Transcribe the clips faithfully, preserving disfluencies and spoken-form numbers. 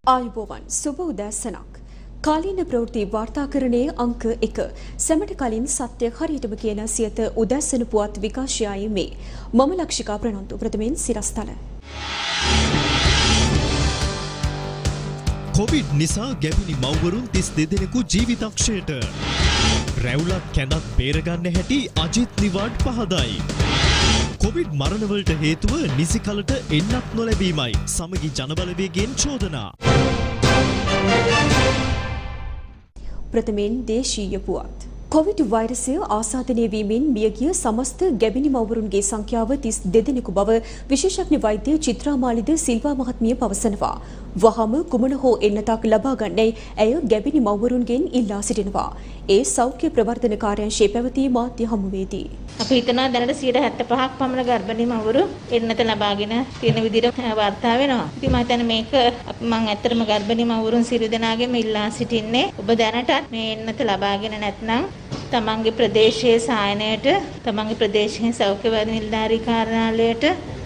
ආයුබෝවන් සුබ උදෑසනක්. කාලීන ප්‍රවෘත්ති වාර්තාකරණයේ අංක එක. සැමට කලින් සත්‍ය හරියටම කියන සියත උදෑසන පුවත් විකාශයයි මේ. මම ලක්ෂිකා ප්‍රනන්දු. ප්‍රථමයෙන් සිරස්තල. කොවිඩ් නිසා ගැබිනි මව්වරුන් තිස් දෙදෙනෙකු ජීවිතක්ෂයට. රැවුලක් කැඳක් බේරගන්න හැටි අජිත් නිවාඩ් පහදයි. කොවිඩ් මරණවලට හේතුව නිසි කලට එන්නත් නොලැබීමයි. සමගි ජනබලවේගයෙන් චෝදනා. ප්‍රථමයෙන් දේශීය පුවත්. කොවිඩ් වෛරසය ආසාදනය වීමෙන් මියගිය සමස්ත ගැබිනි මව්වරුන්ගේ සංඛ්‍යාව තිස් දෙදෙනෙකු බව විශේෂඥ වෛද්‍ය චිත්‍රා මාලිද සිල්වා මහත්මිය පවසනවා. වහම කුමන හෝ එන්නතක් ලබා ගන්නයි ඇය ගැබිනි මව්වරුන්ගෙන් ඉල්ලා සිටිනවා. ඒ සෞඛ්‍ය ප්‍රවර්ධන කාර්යාංශයේ පැවති මාධ්‍ය හමුවේදී අපි හිතනවා දැනට සියයට හැත්තෑ පහක් පමණ ගර්භණී මව්වරු එන්නත ලබාගෙන තියෙන විදිහට වාර්තා වෙනවා. ඉතින් මම හිතන්නේ මේක මම ඇත්තටම ගර්භණී මව්වරුන් සියලු දෙනාගෙම ඉල්ලා සිටින්නේ ඔබ දැනටත් මේ එන්නත ලබාගෙන නැත්නම් තමන්ගේ ප්‍රදේශයේ සායනයට තමන්ගේ ප්‍රදේශයේ සෞඛ්‍ය නිලධාරී කාර්යාලයට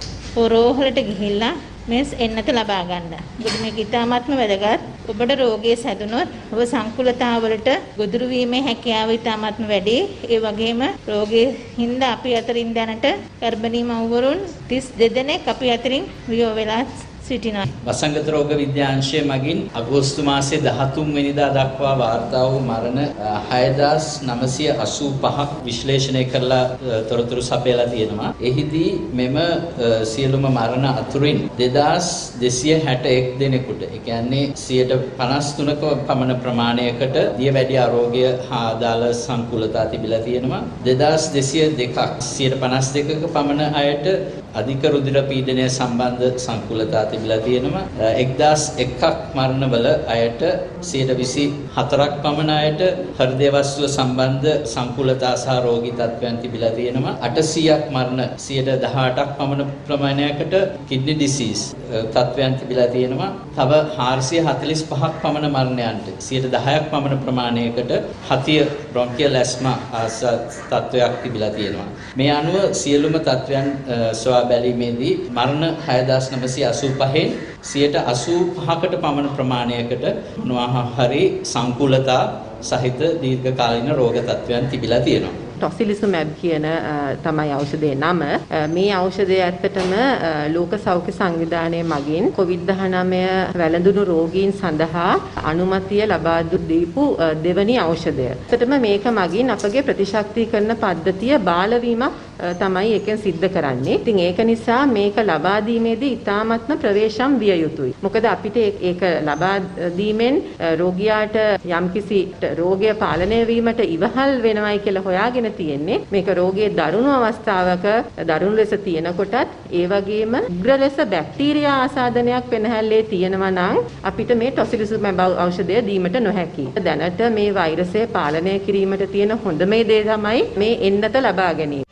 පොරෝහලට ගිහිල්ලා මේ එන්නත ලබා ගන්න. මොකද මේක ඉතාමත්ම වැදගත්. ඔබට රෝගය සැදුනොත් ඔබ සංකුලතාවලට ගොදුරු වීමේ හැකියාව ඉතාමත්ම වැඩි. ඒ වගේම රෝගයේ හින්දා අපි අතරින් දැනට ගර්භණී මව්වරුන් තිස් දෙදෙනෙක් අපි අතරින් වියෝ වෙලා සිටිනවා. වසංගත රෝග විද්‍යාංශය මගින් අගෝස්තු මාසයේ දහතුන් වෙනිදා දක්වා වාර්තා වූ මරණ හයදාස් නවසිය අසූ පහක් විශ්ලේෂණය කරලා තොරතුරු සපයලා තියෙනවා. එහිදී මෙම සියලුම මරණ අතුරින් දෙදාස් දෙසිය හැට එක් දෙනෙකුට, ඒ කියන්නේ සියයට පනස් තුනක පමණ ප්‍රමාණයකට දියවැඩි ආරෝග්‍ය හා අදාළ සංකුලතා තිබිලා තියෙනවා. දෙදාස් දෙසිය දෙකක් සියයට පනස් දෙකක පමණ අයට අධික රුධිර පීඩනය සම්බන්ධ සංකුලතා තිබිලා තියෙනවා. එක්දාස් එකක් මරණවල අයට සියයට විසි හතරක් පමණ අයට හෘද වස්තුව සම්බන්ධ සංකුලතා සහ රෝගී තත්ත්වයන් තිබිලා තියෙනවා. අටසියයක් මරණ සියයට දහඅටක් පමණ ප්‍රමාණයකට කිඩ්නි ඩිසීස් තත්ත්වයන් තිබිලා තියෙනවා. තව හාරසිය හතළිස් පහක් පමණ මරණයන්ට සියයට දහයක් පමණ ප්‍රමාණයකට හතිය බ්‍රොන්කියල් ඇස්මා තත්ත්වයක් තිබිලා තියෙනවා. මේ අනුව සියලුම තත්ත්වයන් සොයා බැලීමේදී මරණ හයදාස් නවසිය අසූ පහෙන් සියයට අසූ පහකට පමණ ප්‍රමාණයකට මොනවා හරි සංකුලතා සහිත දීර්ඝකාලීන රෝග තත්ත්වයන් තිබිලා තියෙනවා. ටොසිලිසුමැබ් කියන තමයි ඖෂධයේ නම. මේ ඖෂධය ඇත්තටම ලෝක සෞඛ්‍ය සංවිධානය මගින් කොවිඩ් දහනවය වැළඳුණු රෝගීන් සඳහා අනුමැතිය ලබා දීපු දෙවැනි ඖෂධය. ඇත්තටම මේක මගින් අපගේ ප්‍රතිශක්තිකරණ පද්ධතිය බාලවීමක් තමයි එකෙන් සිද්ධ කරන්නේ. ඉතින් ඒක නිසා මේක ලබා දීමේදී ඉතාමත්ම ප්‍රවේශම් විය යුතුයි. මොකද අපිට ඒක ලබා දීමෙන් රෝගියාට යම්කිසි රෝගය පාලනය වීමට ඉවහල් වෙනවයි කියලා හොයාගෙන තියෙන්නේ. මේක රෝගයේ දරුණු අවස්ථාවක දරුණු ලෙස තියෙනකොටත් ඒ වගේම උග්‍ර ලෙස බැක්ටීරියා ආසාදනයක් වෙනහැල්ලේ තියෙනවා නම් අපිට මේ ටොසිලිසුමැබ් ඖෂධය දීමට නොහැකි. දැනට මේ වෛරසය පාලනය කිරීමට තියෙන හොඳම දේ තමයි මේ එන්නත ලබා ගැනීම.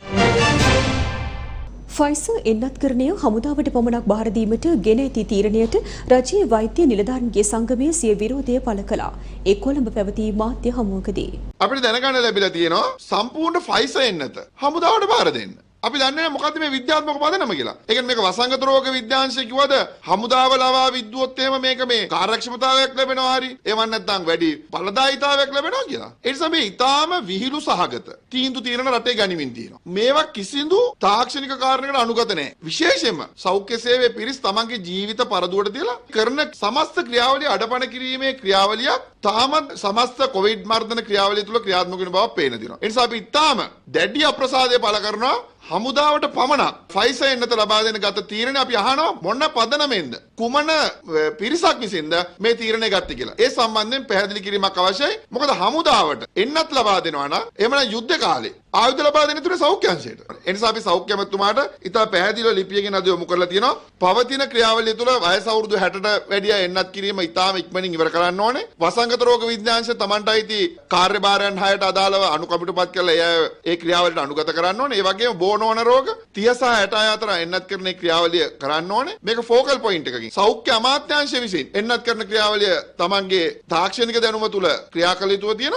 ෆයිසර් එන්නත්කරණය හමුදාවට පමණක් බාර දීමට ගෙන ඇති තීරණයට රජයේ වෛද්‍ය නිලධාරීන්ගේ සංගමය සිය විරෝධය පළ කළා. ඒ කොළඹ පැවති මාධ්‍ය හමුවකදී අපිට දැනගන්න ලැබිලා තියෙනවා සම්පූර්ණ ෆයිසර් එන්නත හමුදාවට බාර දෙන්න. අපි දන්නේ නැහැ මොකද්ද මේ විද්‍යාත්මක පදනම කියලා. ඒ කියන්නේ මේක වසංගත රෝග විද්‍යාංශය කිව්වද හමුදාව ලවා විද්දුවොත් එහෙම මේක මේ කාර්යක්ෂමතාවයක් ලැබෙනවා හරි. ඒවත් නැත්නම් වැඩි ඵලදායීතාවයක් ලැබෙනවා කියලා. ඒ නිසා මේ ඊටාම විහිළු සහගත තීන්දුව తీරන රටේ ගනිමින් තියෙනවා. මේවා කිසිදු තාක්ෂණික කාරණයකට අනුගත නැහැ. විශේෂයෙන්ම සෞඛ්‍ය සේවයේ පිරිස් තමන්ගේ ජීවිත පරදුවට තියලා කරන සමස්ත ක්‍රියාවලිය අඩපණ කිරීමේ ක්‍රියාවලියක් තාමත් සමස්ත කොවිඩ් මර්ධන ක්‍රියාවලිය තුල ක්‍රියාත්මක වෙන බව පේන දිනවා. ඒ නිසා අපි ඊටාම දැඩි අප්‍රසාදය පළ කරනවා. හමුදාවට පමණක් ෆයිසර් එන්නත ලබා දෙන ගත තීරණය අපි අහනවා මොන පදනමෙන්ද කුමන පිරිසක් විසින්ද මේ තීරණය ගත්තේ කියලා. ඒ සම්බන්ධයෙන් පැහැදිලි කිරීමක් අවශ්‍යයි. මොකද හමුදාවට එන්නත් ලබා දෙනවා නම් එහෙම නැත්නම් යුද්ධ කාලේ ආයුධ ලබා දෙන තුනේ සෞඛ්‍ය අංශයට. ඒ නිසා අපි සෞඛ්‍ය අමාත්‍යතුමාට ඉතා පැහැදිලිව ලිපියකින් අද යොමු කරලා තියෙනවා. පවතින ක්‍රියාවලිය තුළ වයස අවුරුදු හැටට වැඩි අය එන්නත් කිරීම ඉතාම ඉක්මනින් ඉවර කරන්න ඕනේ. වසංගත රෝග විද්‍යාංශය Tamanට අයිති කාර්යභාරයන් හයට අදාළව අනුකම්පිතපත් කරලා ඒ ඒ ක්‍රියාවලියට අනුගත කරන්න ඕනේ. ඒ වගේම බෝනෝන රෝග තිහ සහ හැට අතර එන්නත් කරන ක්‍රියාවලිය කරන්න ඕනේ. මේක ෆෝකල් පොයින්ට් එකකින් සෞඛ්‍ය අමාත්‍යාංශය විසින් එන්නත් කරන ක්‍රියාවලිය Tamanගේ තාක්ෂණික දැනුම තුළ ක්‍රියා කළ යුතුව තියෙනවා.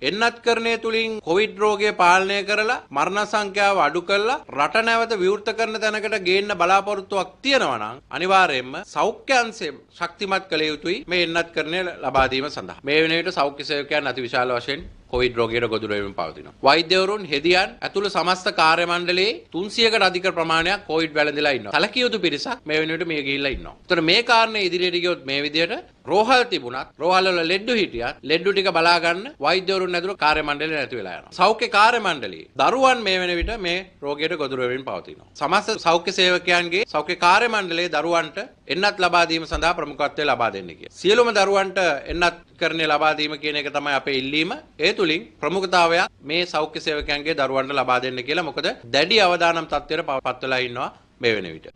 එන්නත්කරණය තුලින් කොවිඩ් රෝගය පාලනය කරලා මරණ සංඛ්‍යාව අඩු කරලා රට නැවත විවෘත කරන තැනකට ගේන්න බලාපොරොත්තුවක් තියෙනවා නම් අනිවාර්යයෙන්ම සෞඛ්‍ය අංශය ශක්තිමත් කළ යුතුයි මේ එන්නත්කරණය ලබා දීම සඳහා. මේ වෙන විට සෞඛ්‍ය සේවකයන් අතිවිශාල වශයෙන් කොවිඩ් රෝගයට ගොදුරු වෙමින් පවතිනවා. වෛද්‍යවරුන් හෙදියන් ඇතුළු සමස්ත කාර්ය මණ්ඩලයේ තුන්සියයකට අධික ප්‍රමාණයක් කොවිඩ් වැළඳලා ඉන්නවා. සැලකිය යුතු පිරිසක් මේ වෙනුවට මිය ගිහිල්ලා ඉන්නවා. ඒතර මේ කාරණේ ඉදිරියට ගියොත් මේ විදිහට රෝහල් තිබුණත් රෝහල් වල ලෙඩ්ඩු හිටියත් ලෙඩ්ඩු ටික බලා ගන්න වෛද්‍යවරුන් ඇතුළු කාර්ය මණ්ඩලය නැති වෙලා යනවා. සෞඛ්‍ය කාර්ය මණ්ඩලයේ දරුවන් මේ වෙන විට මේ රෝගයට ගොදුරු වෙමින් පවතිනවා. සමස්ත සෞඛ්‍ය සේවකයන්ගේ සෞඛ්‍ය කාර්ය මණ්ඩලයේ දරුවන්ට එන්නත් ලබා දීම සඳහා ප්‍රමුඛත්වය ලබා දෙන්න කියලා. සියලුම දරුවන්ට එන්නත් කරන්නේ ලබා දීම කියන එක තමයි අපේ ඉල්ලීම. ඒ තුලින් ප්‍රමුඛතාවයක් මේ සෞඛ්‍ය සේවකයන්ගේ දරුවන්ට ලබා දෙන්න කියලා. මොකද දැඩි අවදානම් තත්ත්වයට පත් වෙලා ඉන්නවා මේ වෙන විට.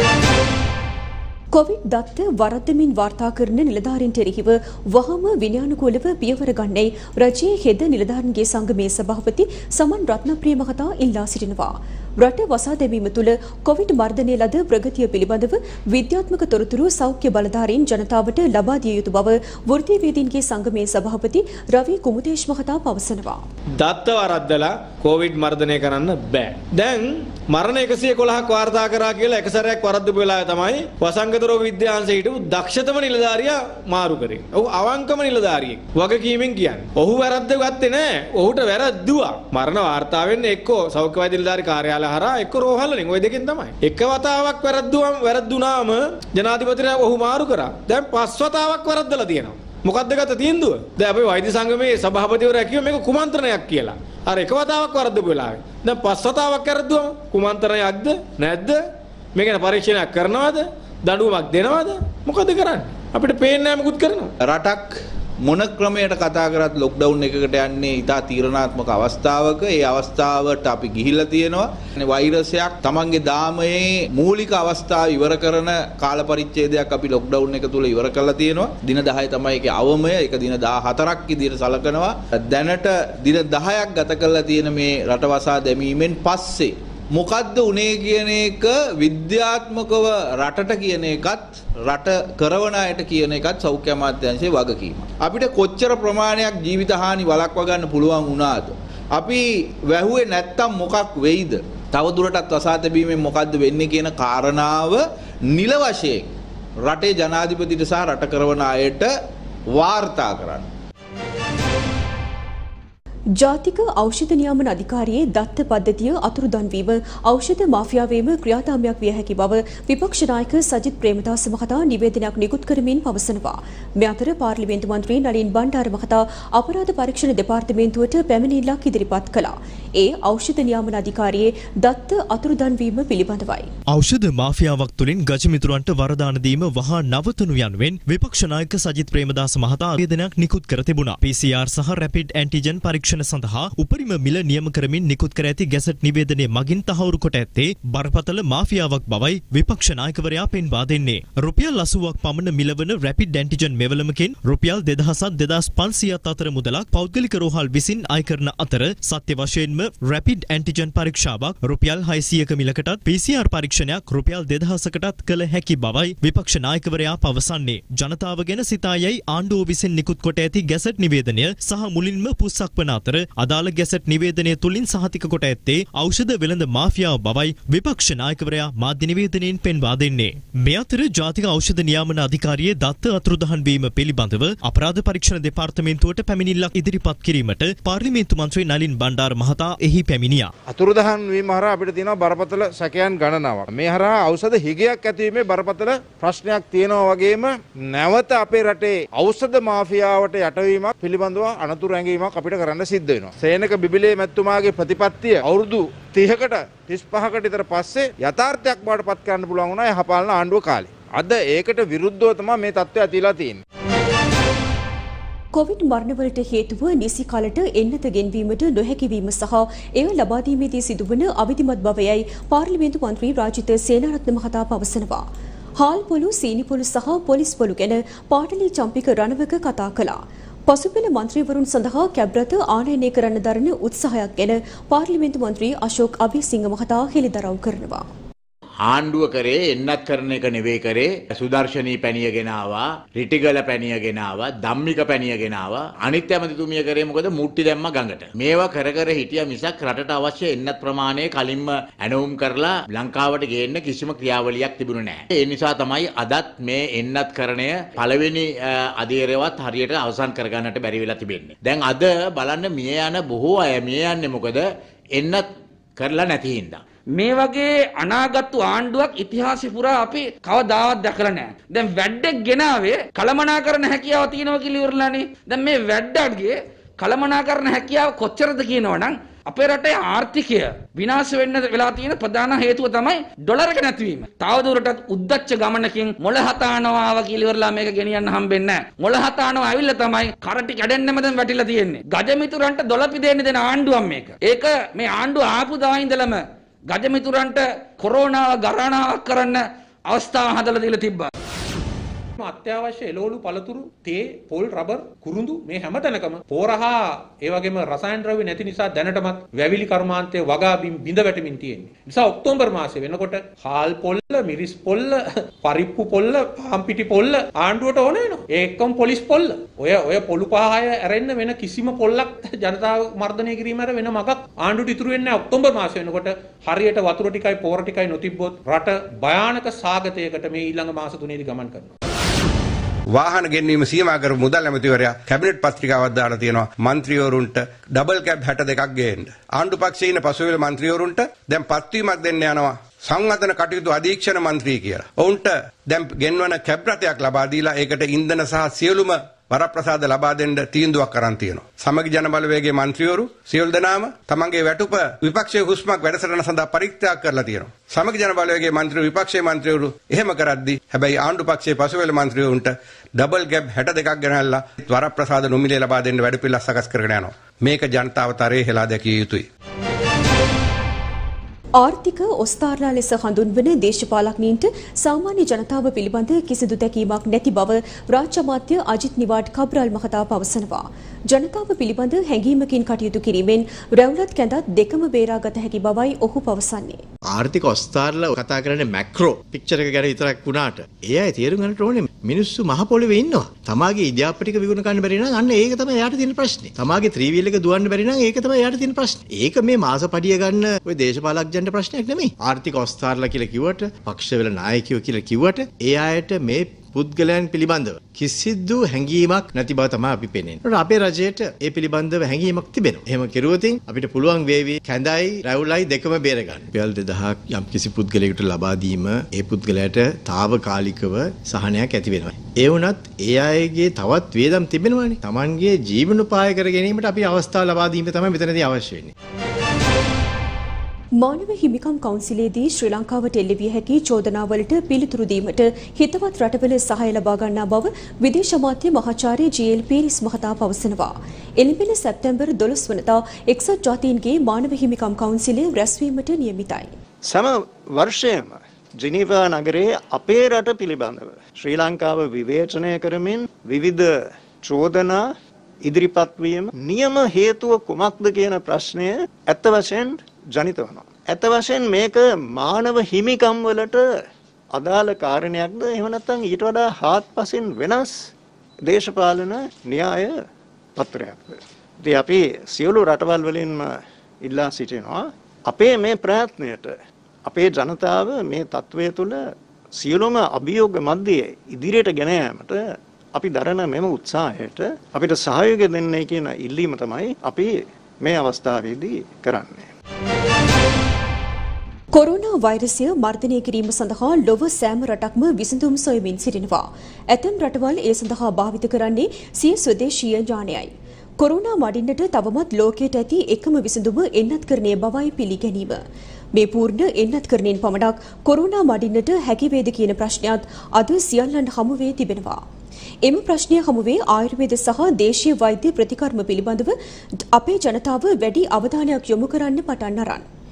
කොවිඩ් දත්ත වරද්දමින් වාර්තා කරන නිලධාරීන්ට එරෙහිව වහම විනයානුකූලව පියවර ගන්නයි රජයේ හෙද නිලධාරීන්ගේ සංගමේ සභාපති සමන් රත්නප්‍රිය මහතා ඉල්ලා සිටිනවා. රට වසා දැමීම තුළ කොවිඩ් මර්ධනය ලද ප්‍රගතිය පිළිබඳව විද්‍යාත්මක තොරතුරු සෞඛ්‍ය බලධාරීන් ජනතාවට ලබා දිය යුතු බව වෘත්තීයවේදීන්ගේ සංගමේ සභාපති රවි කුමුදේශ් මහතා පවසනවා. දත්ත වරද්දලා කොවිඩ් මර්ධනය කරන්න බෑ. දැන් මරණ එකසිය එකොළහක් වාර්තා කරා කියලා එක සැරයක් වරද්දපු වෙලාවේ තමයි වසංගත රෝග විද්‍යාංශයේ හිටපු දක්ෂතම නිලධාරියා මාරු කරේ. ඔහු අවංකම නිලධාරියෙක්. වගකීමෙන් කියන්නේ. ඔහු වැරද්ද ගත්තේ නෑ. ඔහුට වැරද්දුවා. මරණ වාර්තා වෙන්නේ එක්කෝ සෞඛ්‍ය වෛද්‍ය නිලධාරී කාර්යාලය හරහා එක්ක රෝහල් වලින්. ওই දෙකෙන් තමයි. එක වතාවක් වැරද්දුවම වැරද්දුනාම ජනාධිපතිතුමා ඔහු මාරු කරා. දැන් පස් වතාවක් වැරද්දලා තියෙනවා. මොකක්ද ගත තීන්දුව? දැන් අපේ වෛද්‍ය සංගමේ සභාපතිවරයා කිව්වා මේක කුමන්ත්‍රණයක් කියලා. අර එක වතාවක් වරද්දපු වෙලාවේ. දැන් පස් වතාවක් වැරද්දුවම කුමන්ත්‍රණයක්ද නැද්ද? මේක ගැන පරීක්ෂණයක් කරනවද? දඬුවමක් දෙනවද? මොකද කරන්නේ? අපිට පේන්නේ නැහැ මොකුත් කරනවා. රටක් මොන ක්‍රමයකට කතා කරත් ලොක්ඩවුන් එකකට යන්නේ ඉතා තීරණාත්මක අවස්ථාවක. ඒ අවස්ථාවට අපි ගිහිල්ලා තියෙනවා. වෛරසයක් තමන්ගේ දාමයේ මූලික අවස්ථාව ඉවර කරන කාල පරිච්ඡේදයක් අපි ලොක්ඩවුන් එක තුල ඉවර කරලා තියෙනවා. දින දහය තමයි ඒකේ අවමය. ඒක දින දාහතරක් විදිහට සලකනවා. දැනට දින දහයක් ගත කරලා තියෙන මේ රටවසා දැමීමෙන් පස්සේ මොකද්ද උනේ කියන එක විද්‍යාත්මකව රටට කියන එකත් රට කරවන අයට කියන එකත් සෞඛ්‍ය අමාත්‍යාංශයේ වගකීම. අපිට කොච්චර ප්‍රමාණයක් ජීවිත හානි වළක්වා ගන්න පුළුවන් වුණාද? අපි වැහුවේ නැත්තම් මොකක් වෙයිද? තව දුරටත් වසා තැබීමෙන් මොකද්ද වෙන්නේ කියන කාරණාව නිල වශයෙන් රටේ ජනාධිපතිට සහ රට කරවන අයට වාර්තා කරන්න. ජාතික ඖෂධ නියාමන අධිකාරියේ දත්ත පද්ධතිය අතුරුදන් වීම ඖෂධ මාෆියාවේම ක්‍රියාදාමයක් විය හැකි බව විපක්ෂ නායක සජිත් ප්‍රේමදාස මහතා නිවේදනයක් නිකුත් කරමින් පවසනවා. මේ අතර පාර්ලිමේන්තු මන්ත්‍රී නලින් බණ්ඩාර මහතා අපරාධ පරීක්ෂණ දෙපාර්තමේන්තුවට පැමිණිල්ලක් ඉදිරිපත් කළා. ඒ ඖෂධ නියාමන අධිකාරියේ දත්ත අතුරුදන් වීම පිළිබඳවයි. ඖෂධ මාෆියාවක් තුළින් ගජමිතුරන්ට වරදාන දීම වහා නවතනු යනුවෙන් විපක්ෂ නායක සජිත් ප්‍රේමදාස මහතා නිවේදනයක් නිකුත් කර තිබුණා. පී සී ආර් සහ රැපිඩ් ඇන්ටිජන් පරීක්ෂණ සඳහා උපරිම මිල නියම කරමින් නිකුත් කර ඇති ගැසට් නිවේදනයේ මගින් තහවුරු කොට ඇත්තේ බරපතල මාෆියාවක් බවයි විපක්ෂ නායකවරයා පෙන්වා දෙන්නේ. රුපියල් අසූවක් පමණ මිලවන රැපිඩ් ඇන්ටිජන් මෙවලමකින් රුපියල් දෙදහසත් දෙදහස් පන්සියයත් අතර මුදලක් පෞද්ගලික රෝහල් විසින් අය කරන අතර සත්‍ය වශයෙන්ම රැපිඩ් ඇන්ටිජන් පරීක්ෂාවක් රුපියල් හයසියක මිලකටත් පී සී ආර් පරීක්ෂණයක් රුපියල් දෙදහසකටත් කළ හැකි බවයි විපක්ෂ නායකවරයා පවසන්නේ. ජනතාව ගැන සිතායයි ආණ්ඩුව විසින් නිකුත් කොට ඇති ගැසට් නිවේදනය සහ මුලින්ම පුස්සක් වන අතර අදාළ ගැසට් නිවේදනය තුලින් සහතික කොට ඇත්තේ ඖෂධ වෙළඳ මාෆියාව බවයි විපක්ෂ නායකවරයා මාධ්‍ය නිවේදනයෙන් පෙන්වා දෙන්නේ. මේ අතර ජාතික ඖෂධ නියාමන අධිකාරියේ දත්ත අතුරුදහන් වීම පිළිබඳව අපරාධ පරීක්ෂණ දෙපාර්තමේන්තුවට පැමිණිල්ලක් ඉදිරිපත් කිරීමට පාර්ලිමේන්තු මන්ත්‍රී නලින් බණ්ඩාර මහතා එහි පැමිණියා. අතුරුදහන් වීම හරහා අපිට තියෙනවා බරපතල සැකයන් ගණනාවක්. මේ හරහා ඖෂධ හිගයක් ඇතිවීමේ බරපතල ප්‍රශ්නයක් තියෙනවා වගේම නැවත අපේ රටේ ඖෂධ මාෆියාවට යටවීමක් පිළිබඳව අනතුරු ඇඟීමක් අපිට කරන්න සිද්ධ වෙනවා. සේනක බිබිලේ මැතිතුමාගේ ප්‍රතිපත්තිය අවුරුදු තිහකට තිස් පහකට විතර පස්සේ යථාර්ථයක් බවට පත් කරන්න පුළුවන් වුණා යහපාලන ආණ්ඩුව කාලේ. අද ඒකට විරුද්ධව තමයි මේ තත්ත්වය ඇතිලා තියෙන්නේ. කොවිඩ් මරණවලට හේතුව නිසි කලට එන්නත ගෙන්වීමට නොහැකි වීම සහ එය ලබා දීමේදී සිදුවන අවිධිමත් බවයයි පාර්ලිමේන්තු මන්ත්‍රී රාජිත සේනාරත්න මහතා පවසනවා. හාල් පොළු, සීනි පොළු සහ පොලිස් පොළු ගැන පාටලි චම්පික රණවක කතා කළා. පසුපෙළ මන්ත්‍රීවරුන් සඳහා කැබ්රත ආනයනය කරන්න දරන උත්සාහයක් ගැන පාර්ලිමේන්තු මන්ත්‍රී අශෝක් අබේසිංහ මහතා හෙළිදරව් කරනවා. ආණ්ඩුව කරේ එන්නත් කරන එක නෙවෙයි කරේ. සුදර්ශනී පැණියගෙන ආවා, රිටිගල පැණියගෙන ආවා, ධම්මික පැණියගෙන ආවා. අනිත් ඇමතිතුමිය කරේ මොකද? මුට්ටි දැම්ම ගඟට. මේවා කර කර හිටියා මිසක් රටට අවශ්‍ය එන්නත් ප්‍රමාණය කලින්ම ඇනවුම් කරලා ලංකාවට ගේන්න කිසිම ක්‍රියාවලියක් තිබුණේ නැහැ. ඒ නිසා තමයි අදත් මේ එන්නත් කරණය පළවෙනි අධීරයවත් හරියට අවසන් කරගන්නට බැරි වෙලා තිබෙන්නේ. දැන් අද බලන්න මිය යන බොහෝ අය මිය යන්නේ මොකද? එන්නත් කරලා නැති හින්දා. මේ වගේ අනාගත් ආණ්ඩුවක් ඉතිහාසෙ පුරා අපි කවදාවත් දැකලා නැහැ. දැන් වැඩක් ගෙනාවේ කළමනාකරන හැකියාව තියෙනවා කියලා ඉවරලානේ. දැන් මේ වැඩඩගේ කළමනාකරන හැකියාව කොච්චරද කියනවනම් අපේ රටේ ආර්ථිකය විනාශ වෙන්න වෙලා තියෙන ප්‍රධාන හේතුව තමයි ඩොලර් එක නැතිවීම. තවදුරටත් උද්දච්ච ගමනකින් මොළ හතානවා ආවා කියලා ඉවරලා මේක ගෙනියන්න හම්බෙන්නේ නැහැ. මොළ හතානවා ඇවිල්ලා තමයි කරටි කැඩෙන්නෙම දැන් වැටිලා තියෙන්නේ. ගජමිතුරන්ට දොළපි දෙන්න දෙන ආණ්ඩුවක් මේක. ඒක මේ ආණ්ඩුව ආපු දා ඉඳලම ගජමිතුරන්ට කොරෝනාව ගරාණාවක් කරන්න අවස්ථාව හදලා දීලා තිබ්බා. අත්‍යවශ්‍ය එළවලු පළතුරු තේ පොල් රබර් කුරුඳු මේ හැමතැනකම පෝරහා ඒ වගේම රසායන ද්‍රව්‍ය නැති නිසා දැනටමත් වැවිලි කර්මාන්තයේ වගා බිඳ වැටෙමින් තියෙන්නේ. නිසා ඔක්තෝබර් මාසයේ වෙනකොට හාල් පොල්ල, මිරිස් පොල්ල, පරිප්පු පොල්ල, පාන් පිටි පොල්ල ආණ්ඩුවට ඕන වෙනවා. ඒ එක්කම පොලිස් පොල්ල. ඔය ඔය පොළු පහය ඇරෙන්න වෙන කිසිම පොල්ලක් ජනතාව මර්ධනය කිරීම ඇර වෙන මගක් ආණ්ඩුවට ඉතුරු වෙන්නේ නැහැ. ඔක්තෝබර් මාසය වෙනකොට හරියට වතුර ටිකයි පෝර ටිකයි නොතිබ්බොත් රට භයානක සාගතයකට මේ ඊළඟ මාස තුනේදී ගමන් කරනවා. වාහන ගෙන්වීම සීමා කර මුදල් ඇමතිවරයා කැබිනට් පත්‍රිකාවක් දාලා තියෙනවා മന്ത്രിවරුන්ට ඩබල් කැබ් හැට දෙකක් ගේන්න. ආණ්ඩු පක්ෂයේ ඉන්න පසුවෙල മന്ത്രിවරුන්ට දැන් පත්වීමක් දෙන්න යනවා සංවර්ධන කටයුතු අධීක්ෂණ മന്ത്രി කියලා. ඔවුන්ට දැන් ගෙන්වන කැබ් රථයක් ලබා දීලා ඒකට ඉන්ධන සහ සියලුම වරප්‍රසාද ලබා දෙන්න තීන්දුවක් කරන් තියෙනවා. සමගි ජන බලවේගයේ മന്ത്രിවරු සියලු දෙනාම තමන්ගේ වැටුප විපක්ෂයේ හුස්මක් වැඩසටහන සඳහා පරිත්‍යාග කරලා තියෙනවා. සමගි ජන බලවේගයේ മന്ത്രിවරු විපක්ෂයේ മന്ത്രിවරු එහෙම කරද්දී හැබැයි ආණ්ඩු පක්ෂයේ පසුවෙල മന്ത്രിවරුන්ට ඩබල් ගැබ් හැට දෙකක් ගෙනහැල්ලා වරප්‍රසාද නොමිලේ ලබා දෙන්න වැඩ පිළිවෙල සකස් කරගෙන යනවා. මේක ජනතාව තරයේ හෙලා දැකිය යුතුයි. ආර්ථික ඔස්තාරලා ලෙස හඳුන්වන දේශපාලඥයින්ට සාමාන්‍ය ජනතාව පිළිබඳ කිසිදු තැකීමක් නැති බව රාජ්‍ය අමාත්‍ය අජිත් නිවාඩ් කබ්‍රාල් මහතා පවසනවා. ජනතාව පිළිබඳ හැඟීමකින් කටයුතු කිරීමෙන් රැවුලත් කැඳත් දෙකම බේරාගත හැකි බවයි ඔහු පවසන්නේ. ආර්ථික ඔස්තාරලා කතා කරන්නේ මැක්‍රෝ පික්චර් එක ගැන විතරක් වුණාට ඒ අය තේරුම් ගන්නට ඕනේ මිනිස්සු මහ පොළවේ ඉන්නවා. තමාගේ ඉදියාප්ප ටික විගුණ ගන්න බැරි නම් අන්න ඒක තමයි යාට තියෙන ප්‍රශ්නේ. තමාගේ ත්‍රිවිල් එක දුවන්න බැරි නම් ඒක තමයි යාට තියෙන ප්‍රශ්නේ. ඒක මේ මාස පඩිය ගන්න ඔය දේශපාලඥයන්ට ප්‍රශ්නයක් නෙමෙයි. ආර්ථික ඔස්තාරලා කියලා කිව්වට, පක්ෂවල නායකයෝ කියලා කිව්වට ඒ අයට මේ පුද්ගලයන් පිළිබඳව කිසිදු හැඟීමක් නැති බව තමයි අපි පෙනෙන්නේ. අපේ රජයට ඒ පිළිබඳව හැඟීමක් තිබෙනවා. එහෙම කෙරුවොතින් අපිට පුළුවන් වේවි කැඳයි රැවුලයි දෙකම බේර ගන්න. රුපියල් දෙදහක් යම් කිසි පුද්ගලයෙකුට ලබා දීම ඒ පුද්ගලයාට తాවකාලිකව සහනයක් ඇති වෙනවා. ඒ වුණත් ඒ අයගේ තවත් වේදම් තිබෙනවානේ. Tamanගේ ජීවනෝපාය කර ගැනීමට අපි අවස්ථාව ලබා දීම තමයි මෙතනදී අවශ්‍ය වෙන්නේ. මානව හිමිකම් කවුන්සිලයේදී ශ්‍රී ලංකාවට එල්ලවිය හැකි චෝදනාවලට පිළිතුරු දීමට හිතවත් රටවල සහාය ලබා ගන්නා බව විදේශ අමාත්‍ය මහාචාර්ය ජී.එල්. පීරිස් මහතා පවසනවා. එළඹෙන සැප්තැම්බර් දොළොස් වනදා එක්සත් ජාතීන්ගේ මානව හිමිකම් කවුන්සිලය රැස්වීමට නියමිතයි. සෑම වර්ෂයේම ජිනීවා නගරයේ අපේ රට පිළිබඳව ශ්‍රී ලංකාව විවේචනය කරමින් විවිධ චෝදනා ඉදිරිපත් වීම නියම හේතුව කුමක්ද කියන ප්‍රශ්නය ඇත්ත වශයෙන් ජනිත වෙනවා. ඇත්ත වශයෙන් මේක මානව හිමිකම් වලට අදාළ කාරණයක්ද එහෙම නැත්නම් ඊට වඩා හාත්පසින් වෙනස් දේශපාලන න්‍යාය පත්‍රයක්ද? ඉතින් අපි සියලු රටවල් වලින්ම ඉල්ලා සිටිනවා අපේ මේ ප්‍රයත්නයට අපේ ජනතාව මේ තත්වය තුළ සියලුම අභියෝග මැද්දේ ඉදිරියට ගෙන යාමට අපි දරන මෙම උත්සාහයට අපිට සහයෝගය දෙන්නයි කියන ඉල්ලීම තමයි අපි මේ අවස්ථාවේදී කරන්නේ. කොරෝනා වෛරසය මර්ධනය කිරීම සඳහා ලොව සෑම රටක්ම විසඳුම් සොයමින් සිටිනවා. ඇතැම් රටවල් ඒ සඳහා භාවිත කරන්නේ සිය ස්වදේශීය ඥානයයි. කොරෝනා මඩින්නට තවමත් ලෝකයට ඇති එකම විසඳුම එන්නත්කරණය බවයි පිළිගැනීම. මේ පූර්ණ එන්නත්කරණයෙන් පමණක් කොරෝනා මඩින්නට හැකි වේද කියන ප්‍රශ්නයත් අද සියල්ලන් හමුවේ තිබෙනවා. එම ප්‍රශ්නය හමුවේ ආයුර්වේද සහ දේශීය වෛද්‍ය ප්‍රතිකර්ම පිළිබඳව අපේ ජනතාව වැඩි අවධානයක් යොමු කරන්න පටන් අරන්.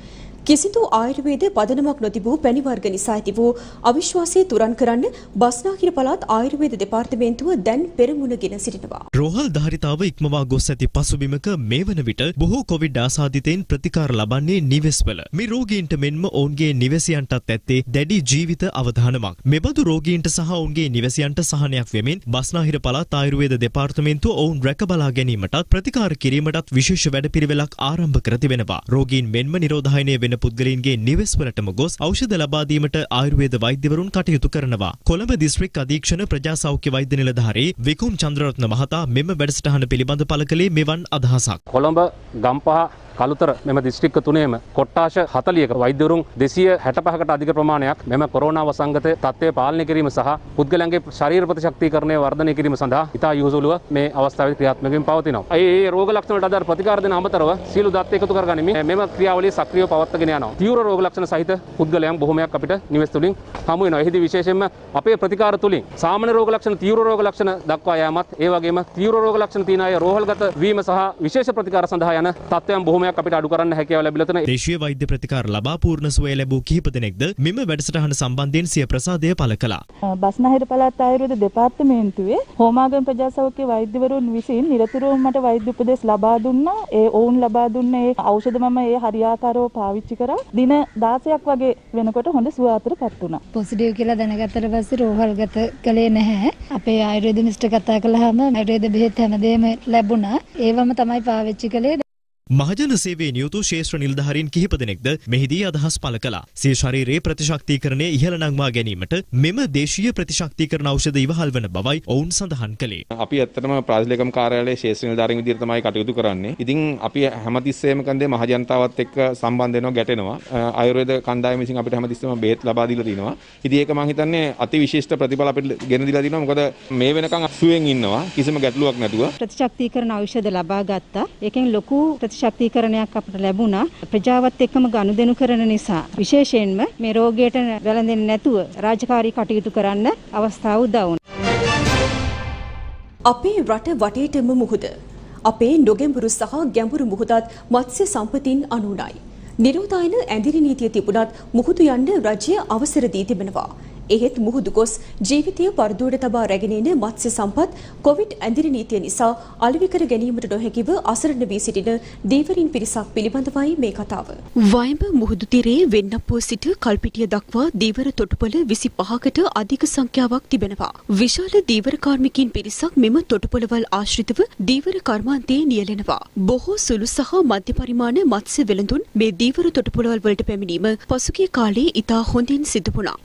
කිසිදු ආයුර්වේද පදනමක් නොතිබූ පැණි වර්ග නිසා ඇති වූ අවිශ්වාසය තුරන් කරන්න බස්නාහිර පළාත් ආයුර්වේද දෙපාර්තමේන්තුව දැන් පෙරමුණගෙන සිටිනවා. රෝහල් ධාරිතාව ඉක්මවා ගොස් ඇති පසුබිමක මේ වන විට බොහෝ කොවිඩ් ආසාදිතයින් ප්‍රතිකාර ලබන්නේ නිවෙස්වල. මේ රෝගීන්ට මෙන්ම ඔවුන්ගේ නිවැසියන්ටත් ඇත්තේ දැඩි ජීවිත අවධානමක්. මෙබඳු රෝගීන්ට සහ ඔවුන්ගේ නිවැසියන්ට සහනයක් වෙමින් බස්නාහිර පළාත් ආයුර්වේද දෙපාර්තමේන්තුව ඔවුන් රැකබලා ගැනීමටත් ප්‍රතිකාර කිරීමටත් විශේෂ වැඩපිළිවෙලක් ආරම්භ කර තිබෙනවා. රෝගීන් මෙන්ම නිරෝධායනය වෙන පුද්ගලයන්ගේ නිවෙස්වලටම ගොස් ඖෂධ ලබා දීමට ආයුර්වේද වෛද්‍යවරුන් කටයුතු කරනවා. කොළඹ දිස්ත්‍රික් අධීක්ෂණ ප්‍රජා සෞඛ්‍ය වෛද්‍ය නිලධාරී විකුම් චන්ද්‍රරත්න මහතා මෙම වැඩසටහන පිළිබඳ පළ කළේ මෙවන් අදහසක්. කොළඹ ගම්පහ කළුතර මෙම දිස්ත්‍රික්ක තුනේම කොට්ටාශ හතලියක වෛද්‍යවරුන් දෙසිය හැටපහකට අධික ප්‍රමාණයක් මෙම කොරෝනා වසංගත තත්ත්වය පාලනය කිරීම සහ පුද්ගලයන්ගේ ශරීර ප්‍රතිශක්තිකරණය වර්ධනය කිරීම සඳහා ඉතා යොහුසුලුව මේ අවස්ථාවේ ක්‍රියාත්මක වෙමින් පවතිනවා. ඒ රෝග ලක්ෂණ වලට අදාළ ප්‍රතිකාර දෙන අමතරව සියලු දත් එකතු කරගනිමින් මෙම ක්‍රියාවලිය සක්‍රියව පවත්වාගෙන යනවා. තීව්‍ර රෝග ලක්ෂණ සහිත පුද්ගලයන් බොහොමයක් අපිට නිවෙස් තුලින් හමු වෙනවා. එහිදී විශේෂයෙන්ම අපේ ප්‍රතිකාර තුලින් සාමාන්‍ය රෝග ලක්ෂණ, තීව්‍ර රෝග ලක්ෂණ දක්වා යාමත්, ඒ වගේම තීව්‍ර රෝග ලක්ෂණ තියෙන අය රෝහල්ගත වීම සහ විශේෂ ප්‍රතිකාර සඳහා යන තත්ත්වයන් බොහොමයක් අපිට අඩු කරන්න හැකියාව ලැබිලා තියෙනවා. දේශීය වෛද්‍ය ප්‍රතිකාර ලබා පූර්ණ සුවය ලැබූ කිහිප දෙනෙක්ද මෙම වැඩසටහන සම්බන්ධයෙන් සිය ප්‍රසාදය පළ කළා. බස්නාහිර පළාත් ආයුර්වේද දෙපාර්තමේන්තුවේ හෝමාගම ප්‍රජා සෞඛ්‍ය වෛද්‍යවරුන් විසින් නිරතුරුවම මට වෛද්‍ය උපදෙස් ලබා දුන්නා. ඒ ඔවුන් ලබා දුන්න ඒ ඖෂධ මම ඒ හරියාකාරව පාවිච්චි කරා. දින දාසයක් වගේ වෙනකොට හොඳ සුවයටපත් වුණා. පොසිටිව් කියලා දැනගත්තට පස්සේ රෝහල්ගත කළේ නැහැ. අපේ ආයුර්වේද මිනිස්ටර් කතා කළාම ආයුර්වේද බෙහෙත් හැමදේම ලැබුණා. ඒවම තමයි පාවිච්චි කළේ. මහජන සේවයේ නියුතු ශේෂ්ත්‍ර නිලධාරීන් කිහිප දෙනෙක්ද මෙහිදී අදහස් පළ කළා. සිය ශරීරයේ ප්‍රතිශක්තිකරණය ඉහළ නංවා ගැනීමට මෙම දේශීය ප්‍රතිශක්තිකරණ ඖෂධ ඉවහල් වන බවයි ඔවුන් සඳහන් කළේ. අපි ඇත්තටම ප්‍රාදේශීය කාර්යාලයේ ශේෂ්ත්‍ර නිලධාරීන් විදිහට තමයි කටයුතු කරන්නේ. ඉතින් අපි හැමතිස්සෙම කන්දේ මහජනතාවත් එක්ක සම්බන්ධ වෙනවා, ගැටෙනවා. ආයුර්වේද කණ්ඩායම විසින් අපිට හැමතිස්සෙම බෙහෙත් ලබා දීලා තිනවා. ඉතින් ඒක මම හිතන්නේ අති විශිෂ්ට ප්‍රතිඵල අපිට ගෙන දීලා තිනවා. මොකද මේ වෙනකන් සුවෙන් ඉන්නවා කිසිම ගැටලුවක් නැතුව. ප්‍රතිශක්තිකරණ ඖෂධ ලබා ගත්තා. ඒකෙන් ලොකු ශක්තිකරණයක් අපට ලැබුණා. ප්‍රජාවත් එක්කම ගනුදෙනු කරන නිසා විශේෂයෙන්ම මේ රෝගයට වැළඳෙන්නේ නැතුව රාජකාරී කටයුතු කරන්න අවස්ථාව උදා වුණා. අපේ රට වටේටම මුහුද. අපේ නොගැඹුරු සහ ගැඹුරු මුහුදත් මත්ස්‍ය සම්පතින් අනුුණයි. නිරෝධායන ඇඳිරි නීතිය තිබුණත් මුහුදු යන්න රජය අවසර දී තිබෙනවා. එහෙත් මුහුදු ගොස් ජීවිතය පරදුවට තබා රැගෙන එන මත්ස්‍ය සම්පත් කොවිඩ් ඇඳිරි නීතිය නිසා අලෙවි කර ගැනීමට නොහැකිව අසරණ වී සිටින දීවරින් පිරිසක් පිළිබඳවයි මේ කතාව. වයඹ මුහුදු තිරේ වෙන්නප්පුව සිට කල්පිටිය දක්වා දීවර තොටුපළ විසිපහකට අධික සංඛ්‍යාවක් තිබෙනවා. විශාල දීවර කාර්මිකයින් පිරිසක් මෙම තොටුපළවල් ආශ්‍රිතව දීවර කර්මාන්තයේ නියැලෙනවා. බොහෝ සුළු සහ මධ්‍ය පරිමාණ මත්ස්‍ය වෙළඳුන් මේ දීවර තොටුපළවල් වලට පැමිණීම පසුගිය කාලයේ ඉතා හොඳින් සිදු වුණා.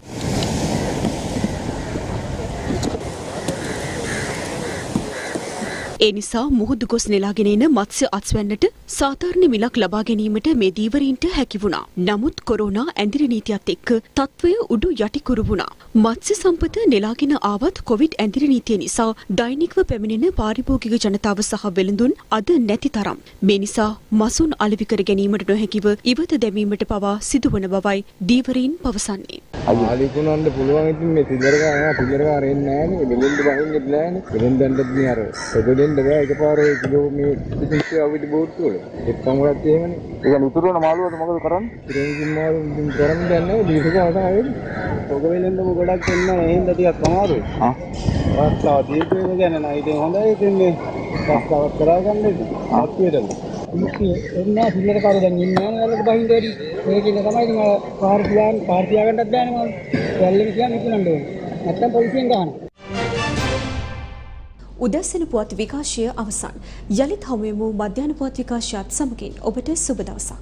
ඒ නිසා මුහුදු ගොස් නෙලාගෙන එන මත්ස්‍ය අත්වැන්නට සාධාරණ මිලක් ලබා ගැනීමට මේ දීවරීන්ට හැකි වුණා. නමුත් කොරෝනා ඇඳිරි නීතියත් එක්ක තත්ත්වය උඩු යටිකුරු වුණා. මත්ස්‍ය සම්පත නෙලාගෙන ආවත් කොවිඩ් ඇඳිරි නීතිය නිසා දෛනිකව පැමිණෙන පාරිභෝගික ජනතාව සහ වෙළඳුන් අද නැති තරම්. මේ නිසා මසුන් අලෙවි කර ගැනීමට නොහැකිව ඉවත දැමීමට පවා සිදුවන බවයි දීවරීන් පවසන්නේ. අලිකුණන්න පුළුවන් ඉතින් මේ පිළිදරකා පිළිදරකා රෙන්නේ නැහැ නේ. දෙලෙන්ද බහින්නෙත් නැහැ නේ. දෙලෙන්දන්ට මේ අර ඔබෙන් බෑ එකපාරේ කිලෝ මේ ඉතින්සේ අවුත් බෝට්ටු වල එක්කම වලත් එහෙමනේ. ඒක නිතරම මාළුවට මොකද කරන්නේ? ඉතින් මාළු ඉතින් කරන්නේ දැන් නෑ දීපක අවසානයේ. ඔබ වෙලෙන්ද ගොඩක් එන්න එහෙන්ද ටිකක් අමාරුයි. ආ. වාස්තාව දීපේ ගැන නෑ ඉතින් හොඳයි ඉතින් මේ වාස්තාවක් කරගන්න ඉතින්. ආත්මයටම. එන්නේ සිල්ලර කාරෝ දැන් ඉන්නේ නෑ නේද බහින්ද වැඩි. මේක ඉන්න තමයි ඉතින් කාර් තියාගෙන කාර් තියාගන්නත් බෑනේ මම. වැල්ලෙම තියාගෙන ඉන්නන්න ඕනේ. නැත්තම් පොලිසියෙන් ගහනවා. උදැසන පුවත් විකාශය අවසන්. යළිත් හමුවෙමු මධ්‍යහන පුවත් විකාශයත් සමගින්. ඔබට සුබ දවසක්.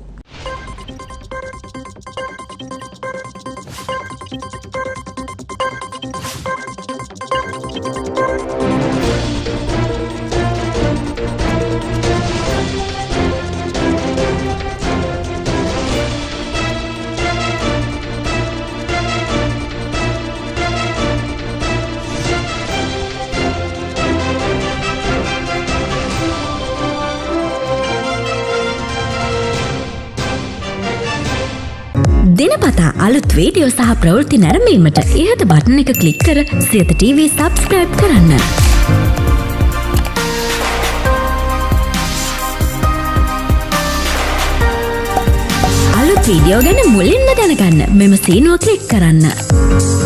දිනපතා අලුත් වීඩියෝ සහ ප්‍රවෘත්ති නැරඹීමට ඉහත බටන් එක ක්ලික් කර සියත ටීවී සබ්ස්ක්‍රයිබ් කරන්න. අලුත් වීඩියෝ ගැන මුලින්ම දැනගන්න මෙම සීනුව ක්ලික් කරන්න.